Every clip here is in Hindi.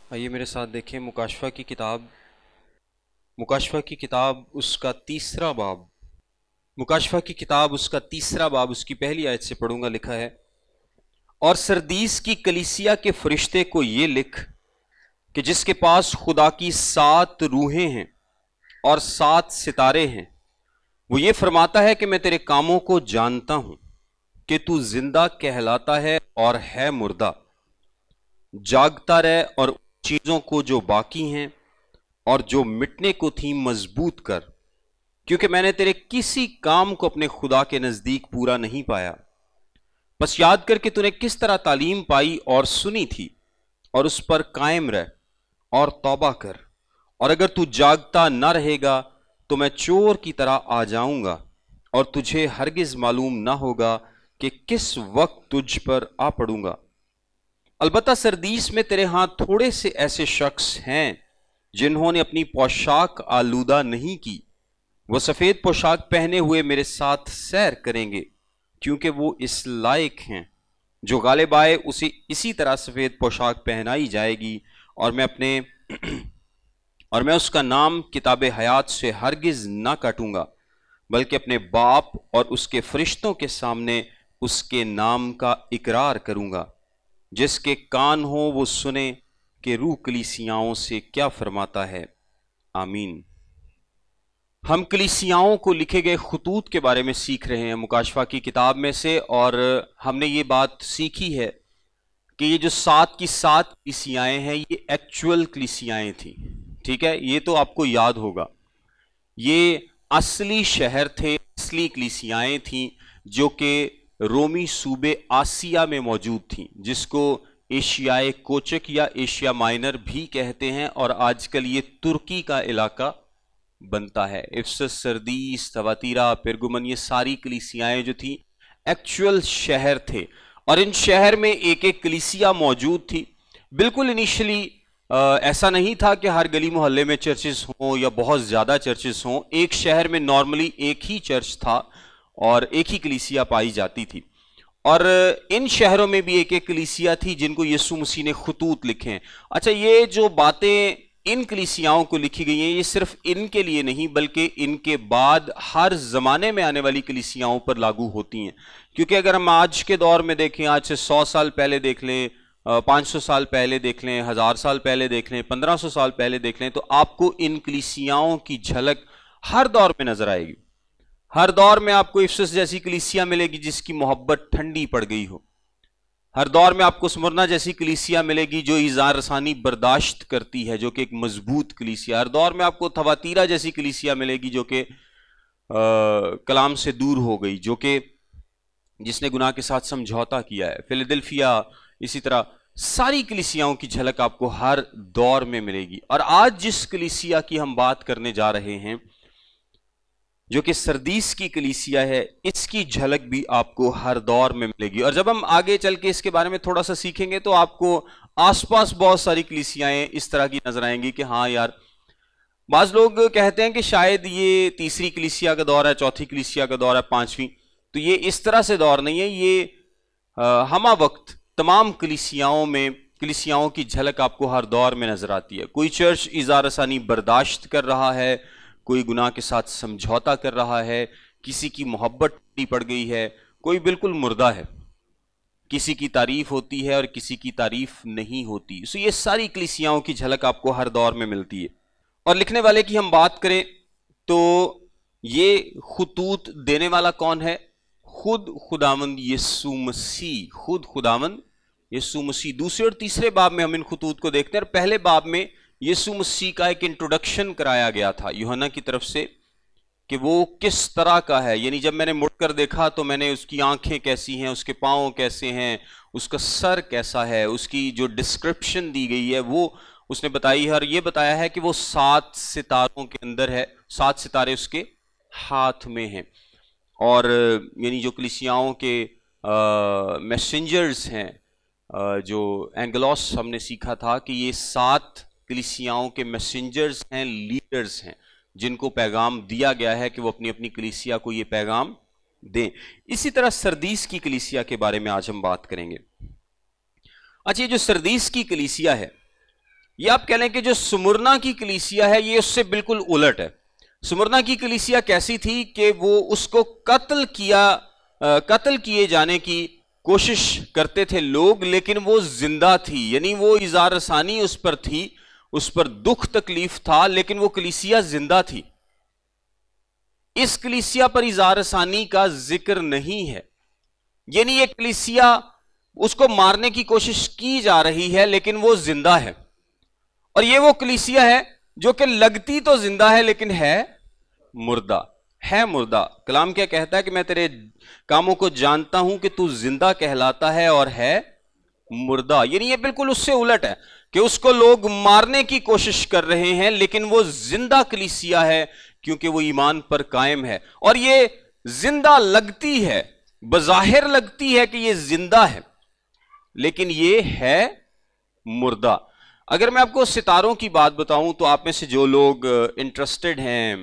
आइए मेरे साथ देखें मुकाशफा की किताब उसका तीसरा बाब। मुकाशफा की किताब उसका तीसरा बाब, उसकी पहली आयत से पढ़ूंगा। लिखा है, और सरदीस की कलीसिया के फरिश्ते को यह लिख कि जिसके पास खुदा की 7 रूहें हैं और 7 सितारे हैं, वो ये फरमाता है कि मैं तेरे कामों को जानता हूं कि तू जिंदा कहलाता है और है मुर्दा। जागता रह और चीजों को जो बाकी हैं और जो मिटने को थी मजबूत कर, क्योंकि मैंने तेरे किसी काम को अपने खुदा के नजदीक पूरा नहीं पाया। बस याद कर कि तूने किस तरह तालीम पाई और सुनी थी, और उस पर कायम रह और तौबा कर। और अगर तू जागता न रहेगा तो मैं चोर की तरह आ जाऊंगा और तुझे हरगिज मालूम ना होगा कि किस वक्त तुझ पर आ पड़ूंगा। अलबत्ता सरदीस में तेरे हाथ थोड़े से ऐसे शख्स हैं जिन्होंने अपनी पोशाक आलूदा नहीं की। वो सफेद पोशाक पहने हुए मेरे साथ सैर करेंगे, क्योंकि वो इस लायक हैं। जो गालिब आए उसे इसी तरह सफेद पोशाक पहनाई जाएगी, और मैं उसका नाम किताबे हयात से हरगिज ना काटूंगा, बल्कि अपने बाप और उसके फरिश्तों के सामने उसके नाम का इकरार करूंगा। जिसके कान हो वो सुने कि रूह कलीसियाओं से क्या फरमाता है। आमीन। हम कलीसियाओं को लिखे गए खतूत के बारे में सीख रहे हैं मुकाशफा की किताब में से, और हमने ये बात सीखी है कि ये जो 7 की 7 कलीसियाएं हैं, ये एक्चुअल कलीसियाएं थी। ठीक है, ये तो आपको याद होगा। ये असली शहर थे, असली कलीसियाएं थी जो कि रोमी सूबे आसिया में मौजूद थी, जिसको एशियाए कोचक या एशिया माइनर भी कहते हैं, और आजकल ये तुर्की का इलाका बनता है। इफ्सस, सरदीस, तवातीरा, पिरगुमन, ये सारी कलीसियाएं जो थी एक्चुअल शहर थे, और इन शहर में एक एक कलीसिया मौजूद थी। बिल्कुल इनिशियली ऐसा नहीं था कि हर गली मोहल्ले में चर्चेस हों या बहुत ज्यादा चर्चेस हों। एक शहर में नॉर्मली एक ही चर्च था और एक ही कलीसिया पाई जाती थी, और इन शहरों में भी एक एक कलीसिया थी जिनको यीशु मसीह ने खतूत लिखे हैं। अच्छा, ये जो बातें इन कलीसियाओं को लिखी गई हैं, ये सिर्फ इनके लिए नहीं बल्कि इनके बाद हर जमाने में आने वाली कलीसियाओं पर लागू होती हैं। क्योंकि अगर हम आज के दौर में देखें, आज से 100 साल पहले देख लें, 500 साल पहले देख लें, 1000 साल पहले देख लें, 1500 साल पहले देख लें, तो आपको इन कलीसियाओं की झलक हर दौर में नजर आएगी। हर दौर में आपको इफ्सस जैसी कलीसिया मिलेगी जिसकी मोहब्बत ठंडी पड़ गई हो। हर दौर में आपको स्मुरना जैसी कलीसिया मिलेगी जो इज़ार रसानी बर्दाश्त करती है, जो कि एक मजबूत कलीसिया। हर दौर में आपको थवातीरा जैसी कलीसिया मिलेगी जो कि कलाम से दूर हो गई, जो कि जिसने गुनाह के साथ समझौता किया है। फिलडेल्फिया, इसी तरह सारी कलीसियाओं की झलक आपको हर दौर में मिलेगी। और आज जिस कलीसिया की हम बात करने जा रहे हैं, जो कि सरदीस की कलीसिया है, इसकी झलक भी आपको हर दौर में मिलेगी। और जब हम आगे चल के इसके बारे में थोड़ा सा सीखेंगे तो आपको आसपास बहुत सारी कलीसियाएं इस तरह की नजर आएंगी कि हाँ यार, बाज लोग कहते हैं कि शायद ये तीसरी कलीसिया का दौर है, चौथी कलीसिया का दौर है, पांचवी। तो ये इस तरह से दौर नहीं है, ये हमा वक्त तमाम कलीसियाओं की झलक आपको हर दौर में नजर आती है। कोई चर्च इज़ार रसानी बर्दाश्त कर रहा है, कोई गुनाह के साथ समझौता कर रहा है, किसी की मोहब्बत टूटी पड़ गई है, कोई बिल्कुल मुर्दा है, किसी की तारीफ होती है और किसी की तारीफ नहीं होती। सो ये सारी कलीसियाओं की झलक आपको हर दौर में मिलती है। और लिखने वाले की हम बात करें तो ये खतूत देने वाला कौन है? खुद खुदावंद यीशु मसीह, खुद खुदावंद यीशु मसीह। दूसरे और तीसरे बाब में हम इन खतूत को देखते हैं, और पहले बाब में यीशु मसीह का एक इंट्रोडक्शन कराया गया था यूहन्ना की तरफ से कि वो किस तरह का है। यानी जब मैंने मुड़कर देखा तो मैंने उसकी आंखें कैसी हैं, उसके पांव कैसे हैं, उसका सर कैसा है, उसकी जो डिस्क्रिप्शन दी गई है वो उसने बताई है। और ये बताया है कि वो 7 सितारों के अंदर है, 7 सितारे उसके हाथ में हैं। और यानी जो कलीसियाओं के मैसेंजर्स हैं, जो एंगलोस हमने सीखा था कि ये 7 कलीसियाओं के मैसेंजर्स हैं, लीडर्स हैं, जिनको पैगाम दिया गया है कि वो अपनी अपनी कलीसिया को ये पैगाम दें। इसी तरह सरदीस की कलीसिया के बारे में आज हम बात करेंगे। अच्छा, ये जो सरदीस की कलीसिया है, ये आप कह लें कि जो सुमुरना की कलीसिया है ये उससे बिल्कुल उलट है। सुमुरना की कलीसिया कैसी थी कि वो उसको कत्ल किए जाने की कोशिश करते थे लोग, लेकिन वो जिंदा थी, यानी वो इज़ार रसानी उस पर थी, उस पर दुख तकलीफ था, लेकिन वो कलीसिया जिंदा थी। इस कलीसिया पर इज़ार रसानी का जिक्र नहीं है, यानी ये कलीसिया उसको मारने की कोशिश की जा रही है लेकिन वो जिंदा है। और ये वो कलीसिया है जो कि लगती तो जिंदा है लेकिन है मुर्दा, है मुर्दा। कलाम क्या कहता है कि मैं तेरे कामों को जानता हूं कि तू जिंदा कहलाता है और है मुर्दा, यानी ये बिल्कुल उससे उलट है कि उसको लोग मारने की कोशिश कर रहे हैं लेकिन वो जिंदा कलीसिया है क्योंकि वो ईमान पर कायम है। और ये जिंदा लगती है, बज़ाहिर लगती है कि ये जिंदा है, लेकिन ये है मुर्दा। अगर मैं आपको सितारों की बात बताऊं तो आप में से जो लोग इंटरेस्टेड हैं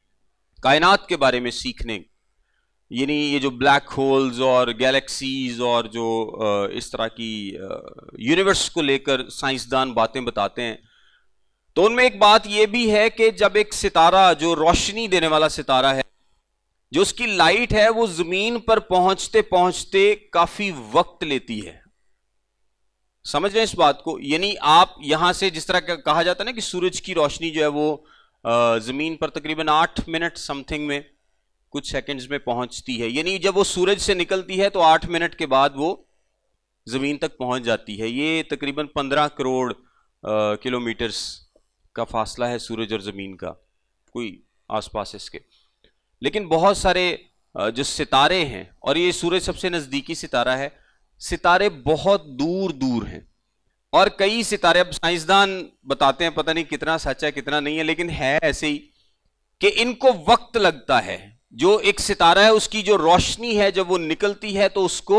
कायनात के बारे में सीखने, यानी ये जो ब्लैक होल्स और गैलेक्सीज और जो इस तरह की यूनिवर्स को लेकर साइंसदान बातें बताते हैं, तो उनमें एक बात यह भी है कि जब एक सितारा जो रोशनी देने वाला सितारा है, जो उसकी लाइट है, वो जमीन पर पहुंचते पहुंचते काफी वक्त लेती है। समझ रहे हैं इस बात को? यानी आप यहां से, जिस तरह कहा जाता है ना कि सूरज की रोशनी जो है वो जमीन पर तकरीबन 8 मिनट समथिंग में, कुछ सेकंड्स में पहुंचती है, यानी जब वो सूरज से निकलती है तो 8 मिनट के बाद वो जमीन तक पहुंच जाती है। ये तकरीबन 15 करोड़ किलोमीटर्स का फासला है सूरज और जमीन का, कोई आसपास इसके। लेकिन बहुत सारे जो सितारे हैं, और ये सूरज सबसे नजदीकी सितारा है, सितारे बहुत दूर दूर हैं। और कई सितारे, अब साइंसदान बताते हैं, पता नहीं कितना सच है कितना नहीं है, लेकिन है ऐसे ही कि इनको वक्त लगता है। जो एक सितारा है उसकी जो रोशनी है जब वो निकलती है तो उसको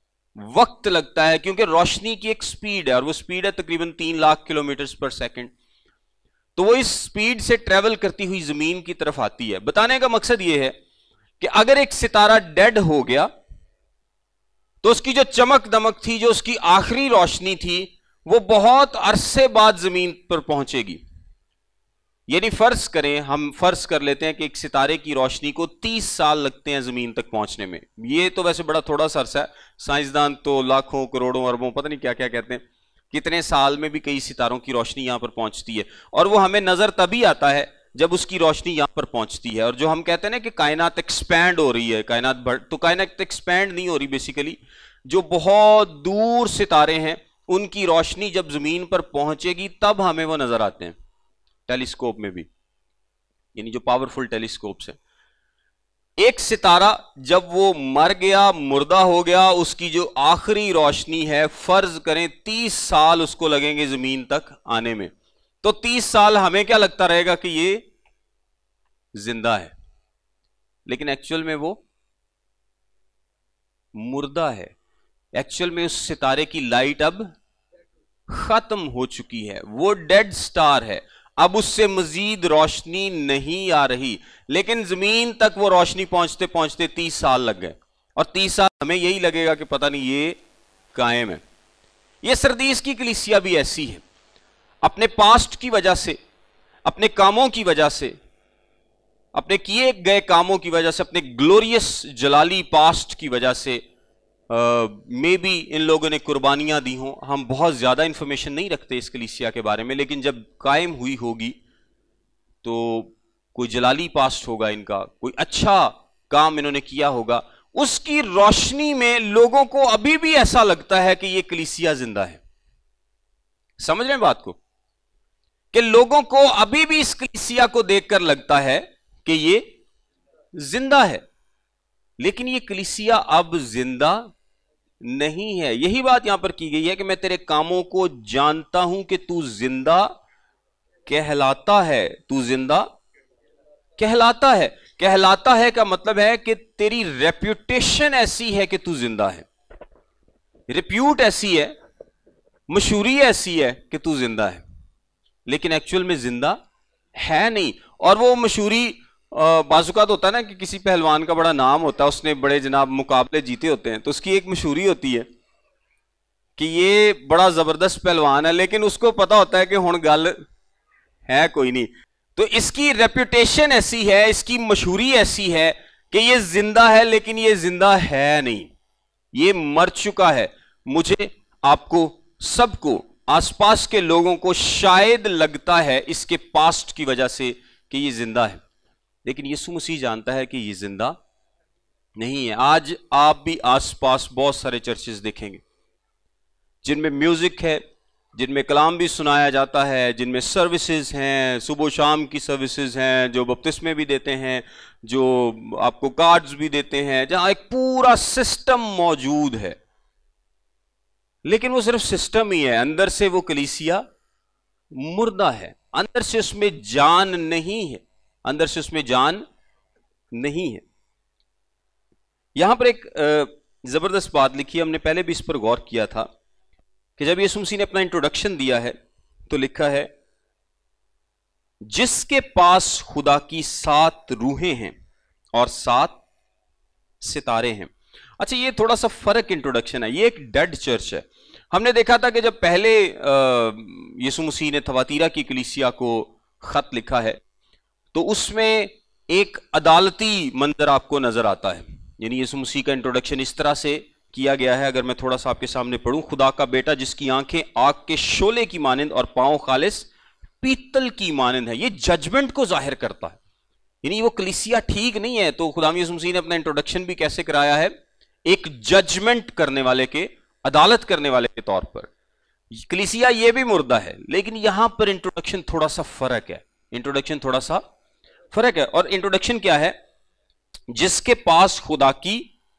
वक्त लगता है, क्योंकि रोशनी की एक स्पीड है और वो स्पीड है तकरीबन 3 लाख किलोमीटर पर सेकंड। तो वो इस स्पीड से ट्रेवल करती हुई जमीन की तरफ आती है। बताने का मकसद ये है कि अगर एक सितारा डेड हो गया तो उसकी जो चमक दमक थी, जो उसकी आखिरी रोशनी थी, वो बहुत अरसे बाद जमीन पर पहुंचेगी। यानी फर्ज करें, हम फर्ज कर लेते हैं कि एक सितारे की रोशनी को 30 साल लगते हैं जमीन तक पहुंचने में। ये तो वैसे बड़ा थोड़ा सा अरसा है, साइंसदान तो लाखों करोड़ों अरबों पता नहीं क्या क्या कहते हैं, कितने साल में भी कई सितारों की रोशनी यहां पर पहुंचती है। और वो हमें नजर तभी आता है जब उसकी रोशनी यहां पर पहुंचती है। और जो हम कहते हैं ना कि कायनात एक्सपैंड हो रही है, कायनात बढ़, तो कायनात एक्सपैंड नहीं हो रही। बेसिकली जो बहुत दूर सितारे हैं उनकी रोशनी जब जमीन पर पहुंचेगी तब हमें वो नजर आते हैं, टेलीस्कोप में भी, यानी जो पावरफुल टेलीस्कोप्स हैं। एक सितारा जब वो मर गया, मुर्दा हो गया, उसकी जो आखिरी रोशनी है, फर्ज करें 30 साल उसको लगेंगे जमीन तक आने में, तो 30 साल हमें क्या लगता रहेगा कि ये जिंदा है, लेकिन एक्चुअल में वो मुर्दा है। एक्चुअल में उस सितारे की लाइट अब खत्म हो चुकी है, वो डेड स्टार है, अब उससे मजीद रोशनी नहीं आ रही। लेकिन जमीन तक वो रोशनी पहुंचते पहुंचते 30 साल लग गए, और 30 साल हमें यही लगेगा कि पता नहीं ये कायम है। ये सरदीस की कलीसिया भी ऐसी है, अपने पास्ट की वजह से, अपने कामों की वजह से, अपने किए गए कामों की वजह से, अपने ग्लोरियस जलाली पास्ट की वजह से मे बी इन लोगों ने कुर्बानियां दी हों। हम बहुत ज्यादा इंफॉर्मेशन नहीं रखते इस कलीसिया के बारे में, लेकिन जब कायम हुई होगी तो कोई जलाली पास्ट होगा इनका, कोई अच्छा काम इन्होंने किया होगा, उसकी रोशनी में लोगों को अभी भी ऐसा लगता है कि ये कलीसिया जिंदा है। समझ रहे हैं बात को? कि लोगों को अभी भी इस कलीसिया को देखकर लगता है कि ये जिंदा है, लेकिन ये कलीसिया अब जिंदा नहीं है। यही बात यहां पर की गई है कि मैं तेरे कामों को जानता हूं कि तू जिंदा कहलाता है, तू जिंदा कहलाता है। कहलाता है का मतलब है कि तेरी रेप्यूटेशन ऐसी है कि तू जिंदा है, रिप्यूट ऐसी है, मशहूरी ऐसी है कि तू जिंदा है, लेकिन एक्चुअल में जिंदा है नहीं। और वो मशहूरी बाजुकात होता है ना कि किसी पहलवान का बड़ा नाम होता है, उसने बड़े जनाब मुकाबले जीते होते हैं, तो उसकी एक मशहूरी होती है कि ये बड़ा जबरदस्त पहलवान है, लेकिन उसको पता होता है कि हुण गल है कोई नहीं। तो इसकी रेपुटेशन ऐसी है, इसकी मशहूरी ऐसी है कि ये जिंदा है, लेकिन ये जिंदा है नहीं, ये मर चुका है। मुझे, आपको, सबको, आसपास के लोगों को शायद लगता है इसके पास्ट की वजह से कि ये जिंदा है, लेकिन यीशु मसीह जानता है कि ये जिंदा नहीं है। आज आप भी आसपास बहुत सारे चर्चेस देखेंगे जिनमें म्यूजिक है, जिनमें कलाम भी सुनाया जाता है, जिनमें सर्विसेज हैं, सुबह शाम की सर्विसेज हैं, जो बपतिस्मे भी देते हैं, जो आपको कार्ड्स भी देते हैं, जहां एक पूरा सिस्टम मौजूद है, लेकिन वो सिर्फ सिस्टम ही है। अंदर से वो कलीसिया मुर्दा है, अंदर से उसमें जान नहीं है, अंदर से उसमें जान नहीं है। यहां पर एक जबरदस्त बात लिखी है, हमने पहले भी इस पर गौर किया था कि जब यीशु मसीह ने अपना इंट्रोडक्शन दिया है तो लिखा है, जिसके पास खुदा की 7 रूहें हैं और 7 सितारे हैं। अच्छा, ये थोड़ा सा फर्क इंट्रोडक्शन है, ये एक डेड चर्च है। हमने देखा था कि जब पहले यीशु मसीह ने थवातीरा की कलीसिया को खत लिखा है तो उसमें एक अदालती मंजर आपको नजर आता है, यानी यीशु मसीह का इंट्रोडक्शन इस तरह से किया गया है। अगर मैं थोड़ा सा आपके सामने पढ़ूं, खुदा का बेटा जिसकी आंखें आग के शोले की मानंद और पांव खालिस पीतल की मानंद है, ये जजमेंट को जाहिर करता है, यानी वो कलीसिया ठीक नहीं है। तो खुदा यीशु मसीह ने अपना इंट्रोडक्शन भी कैसे कराया है, एक जजमेंट करने वाले के, अदालत करने वाले के तौर पर। कलीसिया ये भी मुर्दा है, लेकिन यहां पर इंट्रोडक्शन थोड़ा सा फर्क है, इंट्रोडक्शन थोड़ा सा फर्क है। और इंट्रोडक्शन क्या है, जिसके पास खुदा की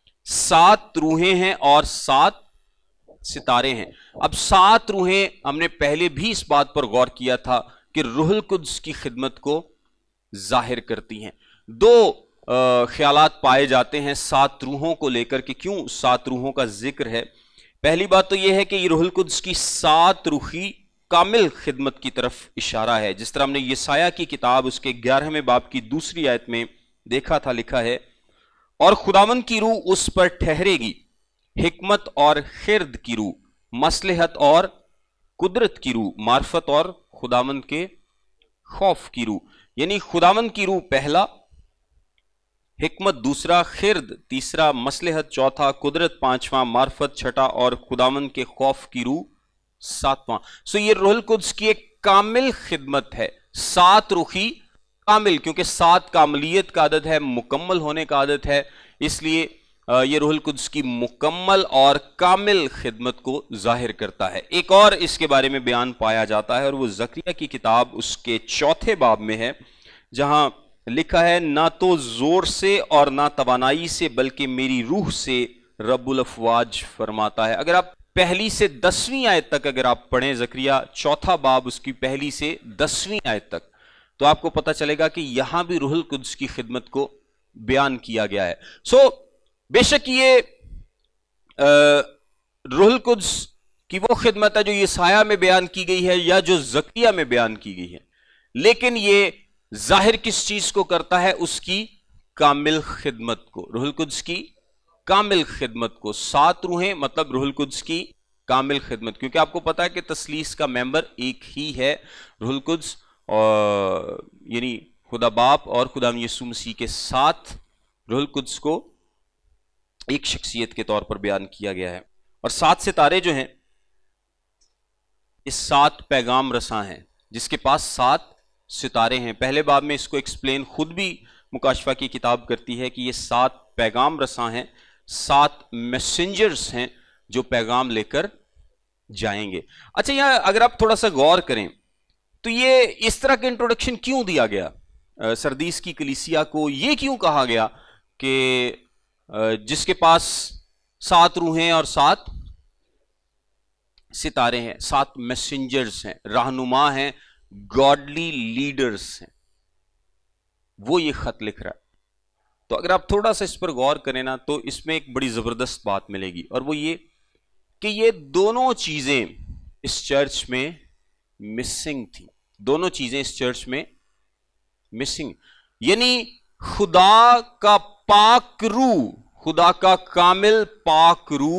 7 रूहें हैं और 7 सितारे हैं। अब 7 रूहें, हमने पहले भी इस बात पर गौर किया था कि रूहुल कुद्स की खिदमत को जाहिर करती हैं। 2 ख्यालात पाए जाते हैं 7 रूहों को लेकर कि क्यों 7 रूहों का जिक्र है। पहली बात तो यह है कि ये रूहुल कुद्स की 7 रूही कामिल खिदमत की तरफ इशारा है। जिस तरह हमने यसाया की किताब उसके 11वें बाब की 2री आयत में देखा था, लिखा है, और खुदावंद की रूह उस पर ठहरेगी, हिकमत और खिर्द की रूह, मसलहत और कुदरत की रूह, मार्फत और खुदावंद के खौफ की रूह। यानी खुदावंद की रूह पहला, हिकमत दूसरा, खिर्द तीसरा, मसलहत चौथा, कुदरत 5वां, मार्फत 6ठा और खुदावंद के खौफ की रूह 7वां। सो ये रूहुल कुद्स की एक कामिल खिदमत है, 7 रूही कामिल, क्योंकि 7 कामलियत का आदत है, मुकम्मल होने का आदत है, इसलिए ये रूहुल कुद्स की मुकम्मल और कामिल खिदमत को जाहिर करता है। एक और इसके बारे में बयान पाया जाता है और वो ज़करिया की किताब उसके 4थे बाब में है, जहां लिखा है, ना तो जोर से और ना तवानाई से बल्कि मेरी रूह से रब्बुल अफवाज फरमाता है। अगर आप पहली से 10वीं आयत तक अगर आप पढ़ें, ज़करिया 4था बाब उसकी पहली से 10वीं आयत तक, तो आपको पता चलेगा कि यहां भी रूहुल कुद्स की खिदमत को बयान किया गया है। सो बेशक ये रूहुल कुद्स की वो खिदमत है जो यसाया में बयान की गई है या जो ज़करिया में बयान की गई है, लेकिन ये जाहिर किस चीज को करता है, उसकी कामिल खिदमत को, रूहुल कुद्स की कामिल खिदमत को। 7 रूहें मतलब रूहुल कुद्स की कामिल खिदमत, क्योंकि आपको पता है कि तस्लीस का मेंबर एक ही है, रूहुल कुद्स, और यानी खुदा बाप और खुदा यीशु मसीह के साथ रूहुल कुद्स को एक शख्सियत के तौर पर बयान किया गया है। और 7 सितारे जो हैं, इस 7 पैगाम रसां हैं, जिसके पास 7 सितारे हैं। पहले बाब में इसको एक्सप्लेन खुद भी मुकाशफा की किताब करती है कि ये 7 पैगाम रसां हैं, 7 मैसेंजर्स हैं जो पैगाम लेकर जाएंगे। अच्छा, यहां अगर आप थोड़ा सा गौर करें तो ये इस तरह का इंट्रोडक्शन क्यों दिया गया, सरदीस की कलीसिया को ये क्यों कहा गया कि जिसके पास 7 रूहें और 7 सितारे हैं, 7 मैसेंजर्स हैं, रहनुमा हैं, गॉडली लीडर्स हैं, वो ये खत लिख रहा है। तो अगर आप थोड़ा सा इस पर गौर करें ना, तो इसमें एक बड़ी जबरदस्त बात मिलेगी, और वो ये कि ये दोनों चीजें इस चर्च में मिसिंग थी। दोनों चीजें इस चर्च में मिसिंग, यानी खुदा का पाक रूह, खुदा का कामिल पाक रूह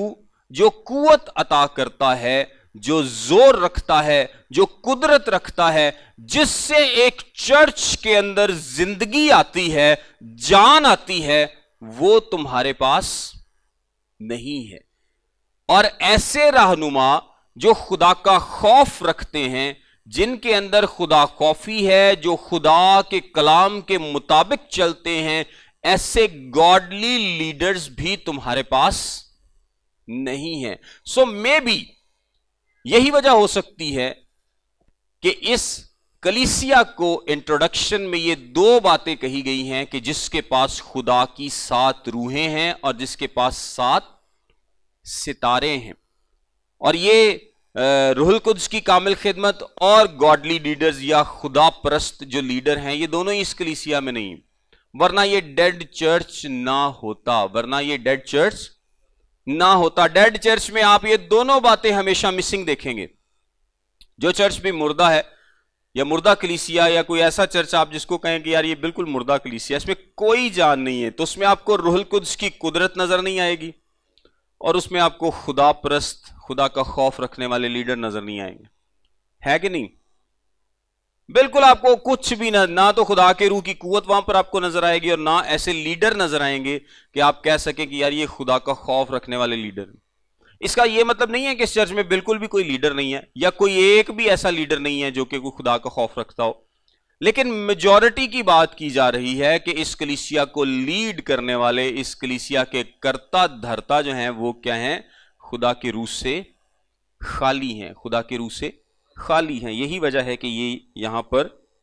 जो कुव्वत अता करता है, जो जोर रखता है, जो कुदरत रखता है, जिससे एक चर्च के अंदर जिंदगी आती है, जान आती है, वो तुम्हारे पास नहीं है। और ऐसे रहनुमा जो खुदा का खौफ रखते हैं, जिनके अंदर खुदा खौफी है, जो खुदा के कलाम के मुताबिक चलते हैं, ऐसे गॉडली लीडर्स भी तुम्हारे पास नहीं है। सो मे बी यही वजह हो सकती है कि इस कलीसिया को इंट्रोडक्शन में ये दो बातें कही गई हैं कि जिसके पास खुदा की 7 रूहें हैं और जिसके पास 7 सितारे हैं। और ये रूहुल कुद्स की कामिल खिदमत और गॉडली लीडर्स या खुदा परस्त जो लीडर हैं, ये दोनों ही इस कलीसिया में नहीं, वरना ये डेड चर्च ना होता, वरना ये डेड चर्च ना होता। डेड चर्च में आप ये दोनों बातें हमेशा मिसिंग देखेंगे। जो चर्च भी मुर्दा है या मुर्दा कलीसिया या कोई ऐसा चर्च आप जिसको कहें कि यार ये बिल्कुल मुर्दा कलीसिया, इसमें कोई जान नहीं है, तो उसमें आपको रूहुल कुद्स की कुदरत नजर नहीं आएगी और उसमें आपको खुदा परस्त, खुदा का खौफ रखने वाले लीडर नजर नहीं आएंगे। है कि नहीं? बिल्कुल आपको कुछ भी ना तो खुदा के रूह की कुव्वत वहां पर आपको नजर आएगी और ना ऐसे लीडर नजर आएंगे कि आप कह सके कि यार ये खुदा का खौफ रखने वाले लीडर। इसका यह मतलब नहीं है कि इस चर्च में बिल्कुल भी कोई लीडर नहीं है या कोई एक भी ऐसा लीडर नहीं है जो कि कोई खुदा का खौफ रखता हो, लेकिन मेजॉरिटी की बात की जा रही है कि इस कलीसिया को लीड करने वाले, इस कलीसिया के कर्ता धर्ता जो हैं वो क्या हैं? खुदा के रूह से खाली हैं, खुदा के रूह से खाली हैं। यही वजह है कि ये यहां पर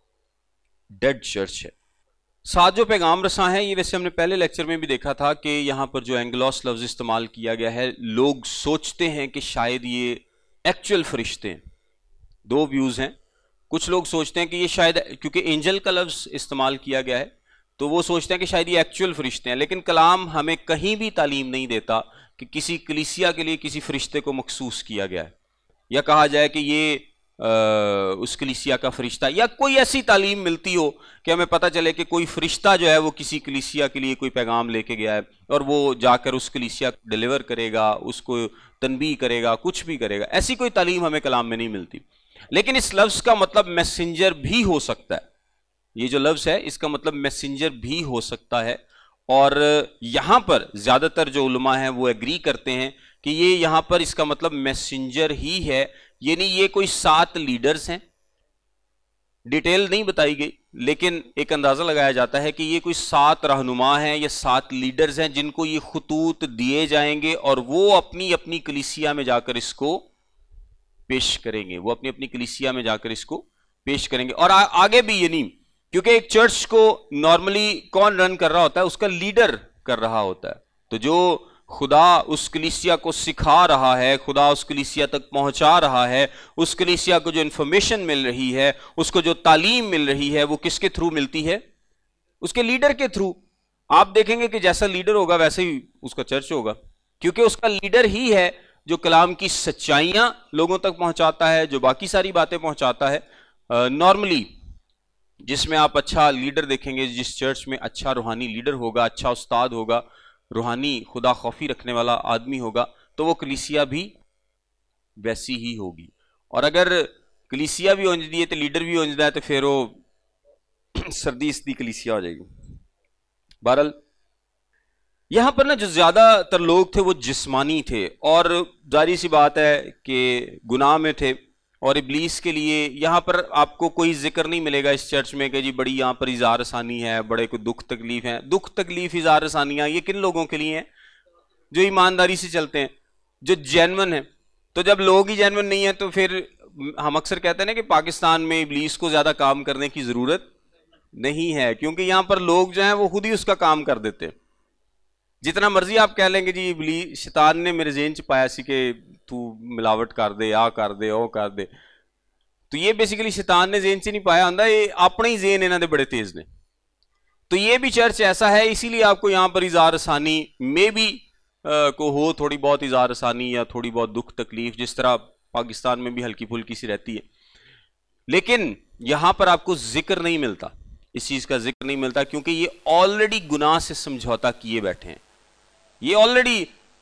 डेड चर्च है। 7 जो पैगाम रसा है, ये वैसे हमने पहले लेक्चर में भी देखा था कि यहां पर जो एंग्लोस लफ्ज इस्तेमाल किया गया है, लोग सोचते हैं कि शायद ये एक्चुअल फरिश्ते हैं। 2 व्यूज हैं। कुछ लोग सोचते हैं कि ये शायद, क्योंकि एंजल का लफ्ज इस्तेमाल किया गया है, तो वो सोचते हैं कि शायद ये एक्चुअल फरिश्ते हैं, लेकिन कलाम हमें कहीं भी तालीम नहीं देता कि किसी कलीसिया के लिए किसी फरिश्ते को मखसूस किया गया है या कहा जाए कि ये उस कलीसिया का फरिश्ता, या कोई ऐसी तालीम मिलती हो कि हमें पता चले कि कोई फरिश्ता जो है वो किसी कलीसिया के लिए कोई पैगाम लेके गया है और वो जाकर उस कलीसिया को डिलीवर करेगा, उसको तनबीह करेगा, कुछ भी करेगा। ऐसी कोई तालीम हमें कलाम में नहीं मिलती। लेकिन इस लफ्ज का मतलब मैसेंजर भी हो सकता है। ये जो लफ्ज है इसका मतलब मैसेंजर भी हो सकता है, और यहां पर ज्यादातर जो उलमा हैं वो एग्री करते हैं कि ये यहां पर इसका मतलब मैसेंजर ही है। यानी ये कोई 7 लीडर्स हैं, डिटेल नहीं बताई गई, लेकिन एक अंदाजा लगाया जाता है कि ये कोई 7 रहनुमा हैं या 7 लीडर्स हैं जिनको ये खतूत दिए जाएंगे और वो अपनी अपनी कलीसिया में जाकर इसको पेश करेंगे, वो अपनी अपनी कलीसिया में जाकर इसको पेश करेंगे। और आगे भी ये नहीं, क्योंकि एक चर्च को नॉर्मली कौन रन कर रहा होता है? उसका लीडर कर रहा होता है। तो जो खुदा उस कलीसिया को सिखा रहा है, खुदा उस कलीसिया तक पहुंचा रहा है, उस कलीसिया को जो इंफॉर्मेशन मिल रही है, उसको जो तालीम मिल रही है, वो किसके थ्रू मिलती है? उसके लीडर के थ्रू। आप देखेंगे कि जैसा लीडर होगा वैसे ही उसका चर्च होगा, क्योंकि उसका लीडर ही है जो कलाम की सच्चाइयां लोगों तक पहुंचाता है, जो बाकी सारी बातें पहुंचाता है। नॉर्मली जिसमें आप अच्छा लीडर देखेंगे, जिस चर्च में अच्छा रूहानी लीडर होगा, अच्छा उस्ताद होगा, रूहानी खुदा खौफी रखने वाला आदमी होगा, तो वो कलीसिया भी वैसी ही होगी। और अगर कलीसिया भी ओंजदी है तो लीडर भी ओंजदा है, तो फिर वो सर्दी इसदी कलीसिया हो जाएगी। बहरहाल यहां पर ना जो ज्यादातर लोग थे वो जिस्मानी थे, और जारी सी बात है कि गुनाह में थे, और इब्लीस के लिए यहां पर आपको कोई जिक्र नहीं मिलेगा इस चर्च में कि जी बड़ी यहां पर इज़हार रसानी है, बड़े कोई दुख तकलीफ है। दुख तकलीफ इज़हार रसानियां ये किन लोगों के लिए हैं? जो ईमानदारी से चलते हैं, जो जेन्युइन है। तो जब लोग ही जेन्युइन नहीं है तो फिर हम अक्सर कहते हैं ना कि पाकिस्तान में इब्लीस को ज्यादा काम करने की जरूरत नहीं है, क्योंकि यहां पर लोग जो हैं वो खुद ही उसका काम कर देते हैं। जितना मर्जी आप कह लेंगे जी इब्लीस शैतान ने मेरे ज़हन च पाया सी कि तू मिलावट कर दे, आ कर दे, ओ कर दे, तो ये बेसिकली शैतान ने ज़हन च नहीं पाया होंदा, ये अपने ही ज़हन इन्हां दे बड़े तेज ने। तो ये भी चर्च ऐसा है, इसीलिए आपको यहां पर इज़हार रसानी में भी को हो, थोड़ी बहुत इज़हार रसानी या थोड़ी बहुत दुख तकलीफ, जिस तरह पाकिस्तान में भी हल्की फुल्की सी रहती है, लेकिन यहां पर आपको जिक्र नहीं मिलता, इस चीज का जिक्र नहीं मिलता, क्योंकि ये ऑलरेडी गुनाह से समझौता किए बैठे हैं। ये ऑलरेडी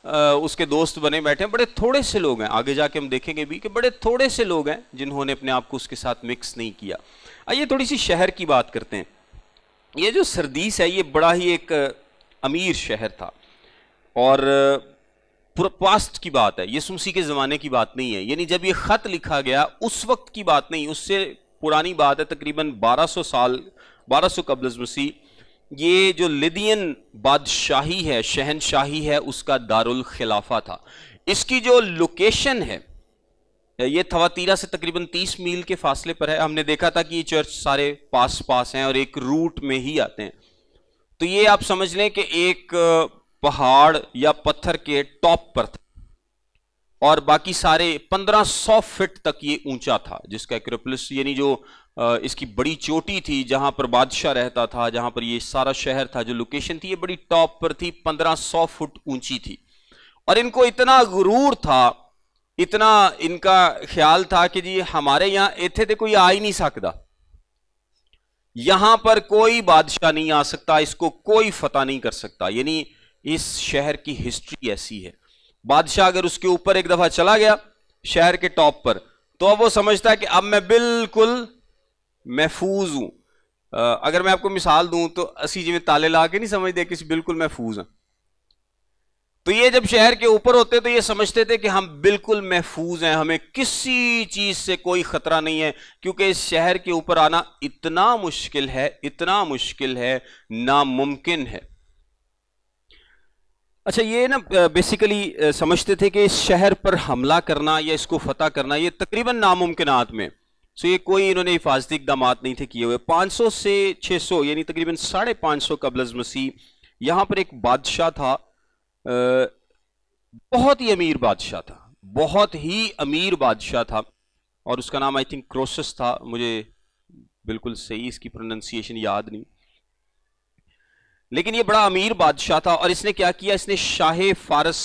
उसके दोस्त बने बैठे हैं। बड़े थोड़े से लोग हैं, आगे जाके हम देखेंगे भी कि बड़े थोड़े से लोग हैं जिन्होंने अपने आप को उसके साथ मिक्स नहीं किया। आइए थोड़ी सी शहर की बात करते हैं। ये जो सरदीस है ये बड़ा ही एक अमीर शहर था, और पास्ट की बात है, यीशु मसीह के ज़माने की बात नहीं है। यानी जब ये ख़त लिखा गया उस वक्त की बात नहीं, उससे पुरानी बात है, तकरीबन 1200 साल, 1200 कब्ल मसीह। ये जो लिदियन बादशाही है, शहनशाही है, उसका दारुल खिलाफा था। इसकी जो लोकेशन है ये थवातीरा से तकरीबन 30 मील के फासले पर है। हमने देखा था कि ये चर्च सारे पास पास हैं और एक रूट में ही आते हैं। तो ये आप समझ लें कि एक पहाड़ या पत्थर के टॉप पर था, और बाकी सारे 1500 फीट तक ये ऊंचा था, जिसका एक्रोपोलिस यानी जो इसकी बड़ी चोटी थी जहां पर बादशाह रहता था, जहां पर ये सारा शहर था, जो लोकेशन थी ये बड़ी टॉप पर थी, 1500 फुट ऊंची थी। और इनको इतना गुरूर था, इतना इनका ख्याल था कि जी हमारे यहां इत्थे ते कोई आ ही नहीं सकता, यहां पर कोई बादशाह नहीं आ सकता, इसको कोई फतह नहीं कर सकता। यानी इस शहर की हिस्ट्री ऐसी है, बादशाह अगर उसके ऊपर एक दफा चला गया शहर के टॉप पर, तो अब वो समझता है कि अब मैं बिल्कुल महफूज हूं। अगर मैं आपको मिसाल दूं तो असी जिमें ताले ला के नहीं समझते कि बिल्कुल महफूज हैं, तो ये जब शहर के ऊपर होते तो ये समझते थे कि हम बिल्कुल महफूज हैं, हमें किसी चीज से कोई खतरा नहीं है, क्योंकि इस शहर के ऊपर आना इतना मुश्किल है, इतना मुश्किल है, नामुमकिन है। अच्छा, ये ना बेसिकली समझते थे कि इस शहर पर हमला करना या इसको फतह करना ये तकरीबन नामुमकिनात में। सो ये कोई इन्होंने हिफाजती इक़दामात नहीं थे किए हुए। 500 से 600 यानी तकरीबन 550 कब्ल मसीह यहां पर एक बादशाह था, बहुत ही अमीर बादशाह था, बहुत ही अमीर बादशाह था, और उसका नाम आई थिंक क्रोसस था, मुझे बिल्कुल सही इसकी प्रोनाउंसिएशन याद नहीं, लेकिन ये बड़ा अमीर बादशाह था। और इसने क्या किया, इसने शाह फारस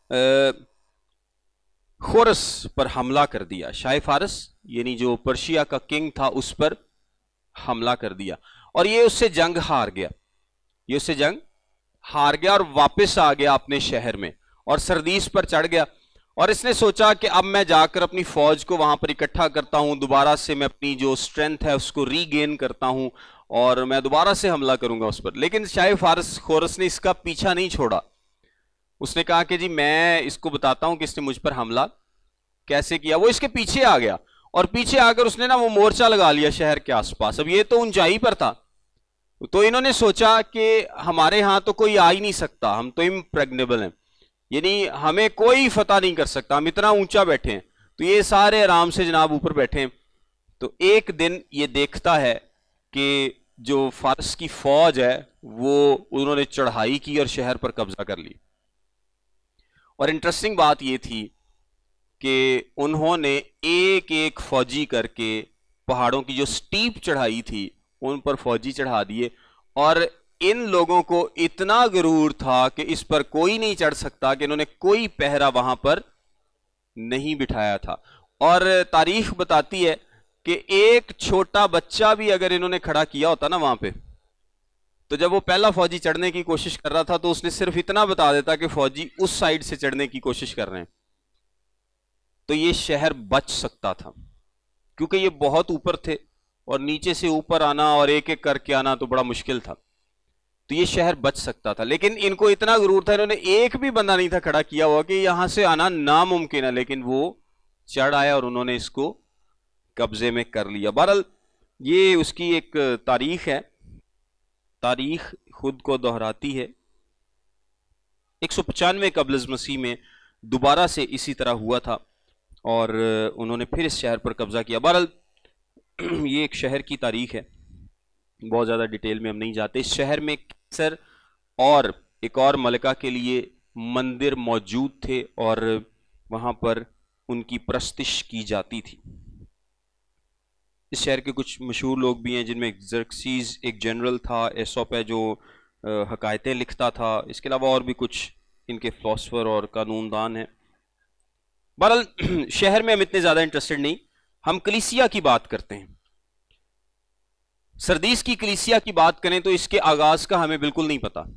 खोरस पर हमला कर दिया। शाह फारस यानी जो पर्शिया का किंग था उस पर हमला कर दिया, और ये उससे जंग हार गया, ये उससे जंग हार गया और वापस आ गया अपने शहर में, और सरदीस पर चढ़ गया। और इसने सोचा कि अब मैं जाकर अपनी फौज को वहां पर इकट्ठा करता हूं, दोबारा से मैं अपनी जो स्ट्रेंथ है उसको रीगेन करता हूं, और मैं दोबारा से हमला करूंगा उस पर। लेकिन शाह फारस खोरस ने इसका पीछा नहीं छोड़ा। उसने कहा कि जी मैं इसको बताता हूं कि इसने मुझ पर हमला कैसे किया। वो इसके पीछे आ गया, और पीछे आकर उसने ना वो मोर्चा लगा लिया शहर के आसपास। अब ये तो ऊंचाई पर था, तो इन्होंने सोचा कि हमारे यहां तो कोई आ ही नहीं सकता, हम तो इम्प्रेग्नेबल हैं, यानी हमें कोई फतह नहीं कर सकता, हम इतना ऊंचा बैठे हैं। तो ये सारे आराम से जनाब ऊपर बैठे हैं। तो एक दिन ये देखता है कि जो फारस की फौज है वो उन्होंने चढ़ाई की और शहर पर कब्जा कर ली। और इंटरेस्टिंग बात ये थी कि उन्होंने एक एक फौजी करके पहाड़ों की जो स्टीप चढ़ाई थी उन पर फौजी चढ़ा दिए, और इन लोगों को इतना गुरूर था कि इस पर कोई नहीं चढ़ सकता कि इन्होंने कोई पहरा वहां पर नहीं बिठाया था। और तारीख बताती है कि एक छोटा बच्चा भी अगर इन्होंने खड़ा किया होता ना वहां पे, तो जब वो पहला फौजी चढ़ने की कोशिश कर रहा था तो उसने सिर्फ इतना बता देता कि फौजी उस साइड से चढ़ने की कोशिश कर रहे हैं, तो ये शहर बच सकता था, क्योंकि ये बहुत ऊपर थे और नीचे से ऊपर आना और एक एक करके आना तो बड़ा मुश्किल था, तो ये शहर बच सकता था। लेकिन इनको इतना गुरूर था, इन्होंने एक भी बंदा नहीं था खड़ा किया हुआ कि यहां से आना नामुमकिन है, लेकिन वो चढ़ आया और उन्होंने इसको कब्जे में कर लिया। बहरहाल ये उसकी एक तारीख है, तारीख खुद को दोहराती है। 195 कब्ल मसीह में दोबारा से इसी तरह हुआ था और उन्होंने फिर इस शहर पर कब्जा किया। बहरहाल ये एक शहर की तारीख है, बहुत ज़्यादा डिटेल में हम नहीं जाते। इस शहर में कैसर और एक और मलिका के लिए मंदिर मौजूद थे और वहाँ पर उनकी प्रस्तिश की जाती थी। इस शहर के कुछ मशहूर लोग भी हैं, जिनमें एक्सर्क्सीज एक जनरल था, एसोप है जो हकायतें लिखता था, इसके अलावा और भी कुछ इनके फिलोसफर और कानूनदान हैं। बहरहाल शहर में हम इतने ज़्यादा इंटरेस्टेड नहीं, हम कलीसिया की बात करते हैं। सरदीस की कलीसिया की बात करें तो इसके आगाज का हमें बिल्कुल नहीं पता,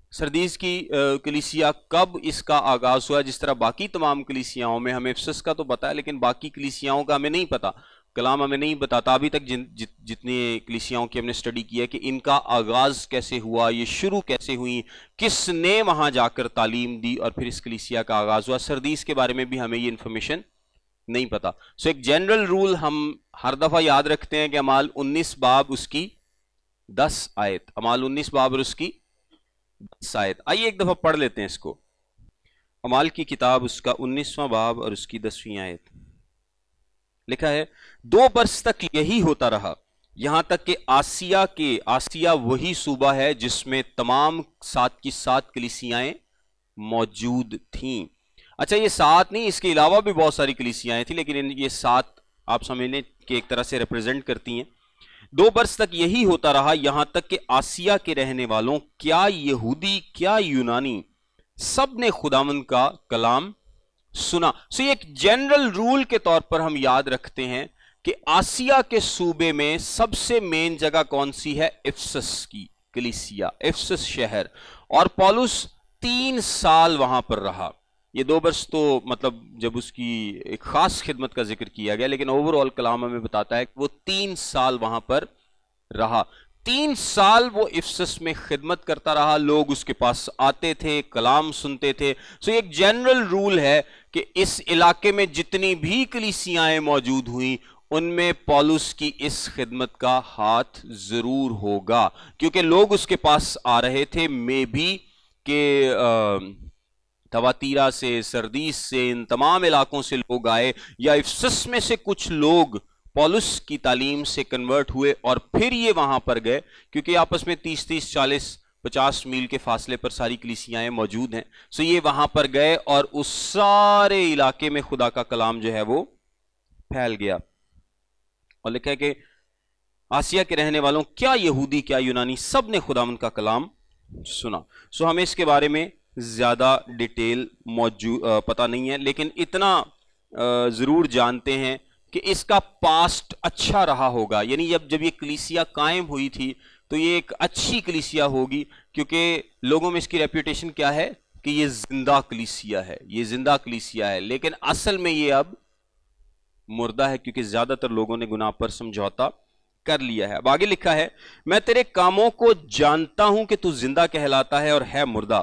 सरदीस की कलीसिया कब इसका आगाज हुआ? जिस तरह बाकी तमाम कलीसियाओं में, हमें इफसस का तो पता है लेकिन बाकी कलीसियाओं का हमें नहीं पता, कलाम हमें नहीं बताता अभी तक। जितनी कलीसियाओं की हमने स्टडी की है कि इनका आगाज कैसे हुआ, ये शुरू कैसे हुई, किसने वहां जाकर तालीम दी और फिर इस कलीसिया का आगाज हुआ, सरदीस के बारे में भी हमें ये इंफॉर्मेशन नहीं पता। सो एक जनरल रूल हम हर दफा याद रखते हैं कि अमाल 19 बाब उसकी 10 आयत, अमाल 19 बाब और उसकी 10 आयत। आइए एक दफा पढ़ लेते हैं इसको। अमाल की किताब उसका 19वां बाब और उसकी 10वीं आयत। लिखा है, 2 बरस तक यही होता रहा, यहां तक कि आसिया वही सूबा है जिसमें तमाम 7 की 7 कलीसियाएं मौजूद थीं। अच्छा, ये 7 नहीं, इसके अलावा भी बहुत सारी कलीसियाएं थी, लेकिन ये 7 आप समझ लें कि एक तरह से रिप्रेजेंट करती हैं। 2 बरस तक यही होता रहा, यहां तक कि आसिया के रहने वालों, क्या यहूदी क्या यूनानी, सब ने खुदावंद का कलाम सुना। सो ये एक जनरल रूल के तौर पर हम याद रखते हैं कि आसिया के सूबे में सबसे मेन जगह कौन सी है? इफसस की कलीसिया, इफसस शहर। और पौलुस 3 साल वहां पर रहा। ये 2 वर्ष तो मतलब जब उसकी एक खास खिदमत का जिक्र किया गया, लेकिन ओवरऑल कलाम हमें बताता है कि वो 3 साल वहां पर रहा। 3 साल वो इफसस में खिदमत करता रहा, लोग उसके पास आते थे, कलाम सुनते थे। सो एक जनरल रूल है कि इस इलाके में जितनी भी कलीसियाएं मौजूद हुई उनमें पौलुस की इस खिदमत का हाथ जरूर होगा, क्योंकि लोग उसके पास आ रहे थे। मे बी के तवातीरा से, सरदीस से, इन तमाम इलाकों से लोग आए, या इफसस में से कुछ लोग पौलुस की तालीम से कन्वर्ट हुए और फिर ये वहां पर गए, क्योंकि आपस में 30-30, 40-50 मील के फासले पर सारी कलीसियाएं मौजूद हैं। सो ये वहां पर गए और उस सारे इलाके में खुदा का कलाम जो है वो फैल गया। और लिखा है कि आसिया के रहने वालों, क्या यहूदी क्या यूनानी, सब ने खुदावंद का कलाम सुना। सो हमें इसके बारे में ज्यादा डिटेल मौजूद पता नहीं है, लेकिन इतना जरूर जानते हैं कि इसका पास्ट अच्छा रहा होगा। यानी जब ये कलीसिया कायम हुई थी तो ये एक अच्छी कलीसिया होगी, क्योंकि लोगों में इसकी रेपुटेशन क्या है कि ये जिंदा कलीसिया है, ये जिंदा कलीसिया है। लेकिन असल में ये अब मुर्दा है, क्योंकि ज्यादातर लोगों ने गुनाह पर समझौता कर लिया है। अब आगे लिखा है, मैं तेरे कामों को जानता हूं कि तू जिंदा कहलाता है और है मुर्दा।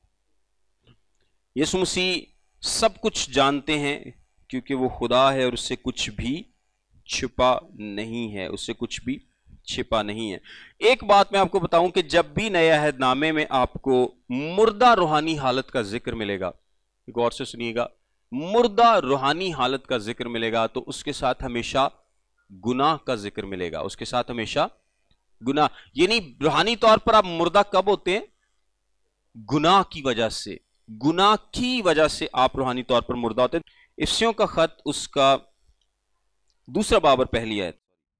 यीशु मसीह सब कुछ जानते हैं, क्योंकि वो खुदा है और उससे कुछ भी छिपा नहीं है, उससे कुछ भी छिपा नहीं है। एक बात मैं आपको बताऊं कि जब भी नए अहदनामे में आपको मुर्दा रूहानी हालत का जिक्र मिलेगा, गौर से सुनिएगा, मुर्दा रूहानी हालत का जिक्र मिलेगा तो उसके साथ हमेशा गुनाह का जिक्र मिलेगा, उसके साथ हमेशा गुनाह। यानी रूहानी तौर पर आप मुर्दा कब होते हैं? गुनाह की वजह से, गुनाह की वजह से आप रूहानी तौर पर मुर्दा होते हैं। इफ्सियों का खत उसका 2 बाब और पहली आयत,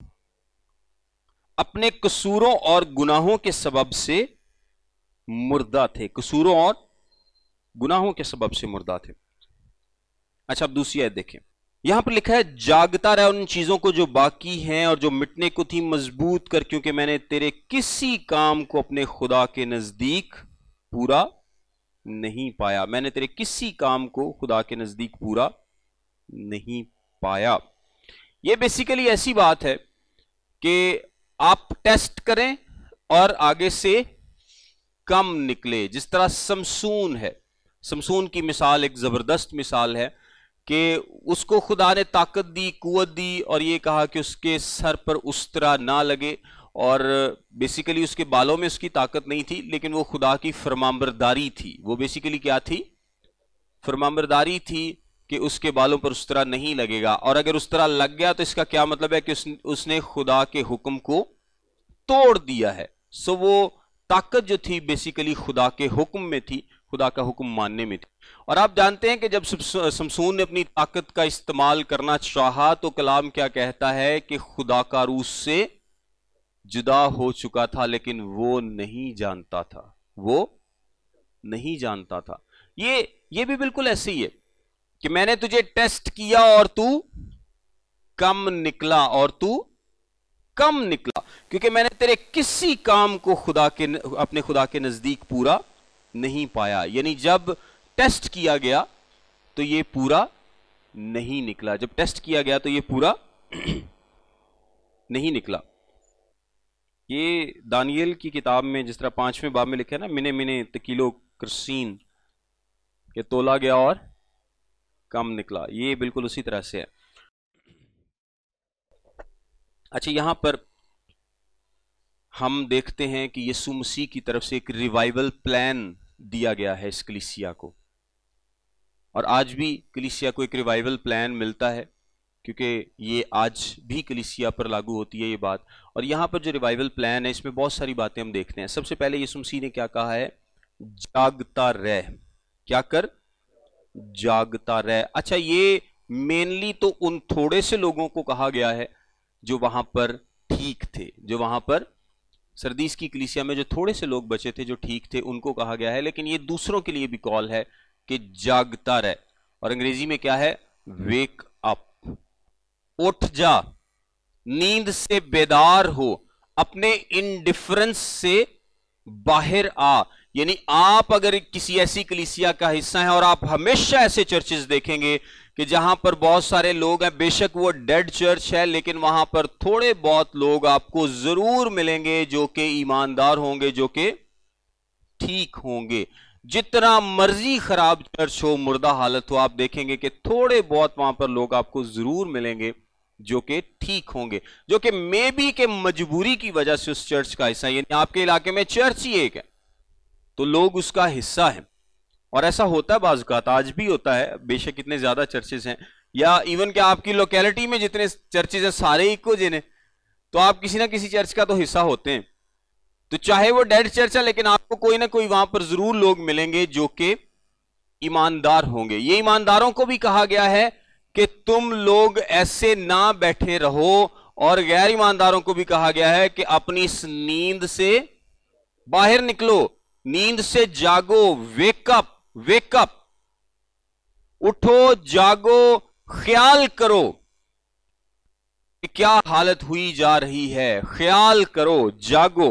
अपने कसूरों और गुनाहों के सबब से मुर्दा थे, कसूरों और गुनाहों के सबब से मुर्दा थे। अच्छा, अब दूसरी आयत देखें, यहां पर लिखा है, जागता रह उन चीजों को जो बाकी हैं और जो मिटने को थी, मजबूत कर, क्योंकि मैंने तेरे किसी काम को अपने खुदा के नजदीक पूरा नहीं पाया। मैंने तेरे किसी काम को खुदा के नजदीक पूरा नहीं पाया। यह बेसिकली ऐसी बात है कि आप टेस्ट करें और आगे से कम निकले। जिस तरह समसून है, समसून की मिसाल एक जबरदस्त मिसाल है कि उसको खुदा ने ताकत दी, कुव्वत दी, और ये कहा कि उसके सर पर उस्तरा ना लगे, और बेसिकली उसके बालों में उसकी ताकत नहीं थी, लेकिन वो खुदा की फरमाबरदारी थी। वो बेसिकली क्या थी? फरमाबरदारी थी कि उसके बालों पर उस्तरा नहीं लगेगा। और अगर उस्तरा लग गया तो इसका क्या मतलब है कि उसने खुदा के हुक्म को तोड़ दिया है। सो वो ताकत जो थी बेसिकली खुदा के हुक्म में थी, खुदा का हुक्म मानने में थी। और आप जानते हैं कि जब समसून ने अपनी ताकत का इस्तेमाल करना चाहा तो कलाम क्या कहता है कि खुदा का रूस से जुदा हो चुका था, लेकिन वो नहीं जानता था, वो नहीं जानता था। ये भी बिल्कुल ऐसे ही है कि मैंने तुझे टेस्ट किया और तू कम निकला, और तू कम निकला, क्योंकि मैंने तेरे किसी काम को अपने खुदा के नजदीक पूरा नहीं पाया। यानी जब टेस्ट किया गया तो ये पूरा नहीं निकला, जब टेस्ट किया गया तो ये पूरा नहीं निकला। ये दानियल की किताब में जिस तरह 5वें बाब में लिखा है ना, मिने मिने तकीलो करसीन, के तोला गया और कम निकला, ये बिल्कुल उसी तरह से है। अच्छा, यहां पर हम देखते हैं कि यीशु मसीह की तरफ से एक रिवाइवल प्लान दिया गया है इस कलीसिया को, और आज भी कलीसिया को एक रिवाइवल प्लान मिलता है, क्योंकि ये आज भी कलीसिया पर लागू होती है ये बात। और यहां पर जो रिवाइवल प्लान है इसमें बहुत सारी बातें हम देखते हैं। सबसे पहले यीशु मसीह ने क्या कहा है? जागता रह। क्या कर? जागता रह। अच्छा, ये मेनली तो उन थोड़े से लोगों को कहा गया है जो वहां पर ठीक थे, जो वहां पर सरदीस की कलीसिया में जो थोड़े से लोग बचे थे जो ठीक थे उनको कहा गया है, लेकिन ये दूसरों के लिए भी कॉल है कि जागता रह। और अंग्रेजी में क्या है? Wake up. उठ जा, नींद से बेदार हो, अपने इंडिफरेंस से बाहर आ। यानी आप अगर किसी ऐसी कलीसिया का हिस्सा है, और आप हमेशा ऐसे चर्चेस देखेंगे कि जहां पर बहुत सारे लोग हैं, बेशक वो डेड चर्च है, लेकिन वहां पर थोड़े बहुत लोग आपको जरूर मिलेंगे जो कि ईमानदार होंगे, जो कि ठीक होंगे। जितना मर्जी खराब चर्च हो, मुर्दा हालत हो, आप देखेंगे कि थोड़े बहुत वहां पर लोग आपको जरूर मिलेंगे जो कि ठीक होंगे, जो कि मे बी के मजबूरी की वजह से उस चर्च का हिस्सा, यानी आपके इलाके में चर्च ही एक है तो लोग उसका हिस्सा है। और ऐसा होता है बाज़ औक़ात, आज भी होता है, बेशक इतने ज्यादा चर्चेस हैं, या इवन कि आपकी लोकेलिटी में जितने चर्चेस हैं सारे इको जिन्हें, तो आप किसी ना किसी चर्च का तो हिस्सा होते हैं। तो चाहे वो डेड चर्च है, लेकिन आपको कोई ना कोई वहां पर जरूर लोग मिलेंगे जो कि ईमानदार होंगे। ये ईमानदारों को भी कहा गया है कि तुम लोग ऐसे ना बैठे रहो, और गैर ईमानदारों को भी कहा गया है कि अपनी इस नींद से बाहर निकलो, नींद से जागो, वेकअप, वेकअप, उठो, जागो, ख्याल करो कि क्या हालत हुई जा रही है, ख्याल करो, जागो।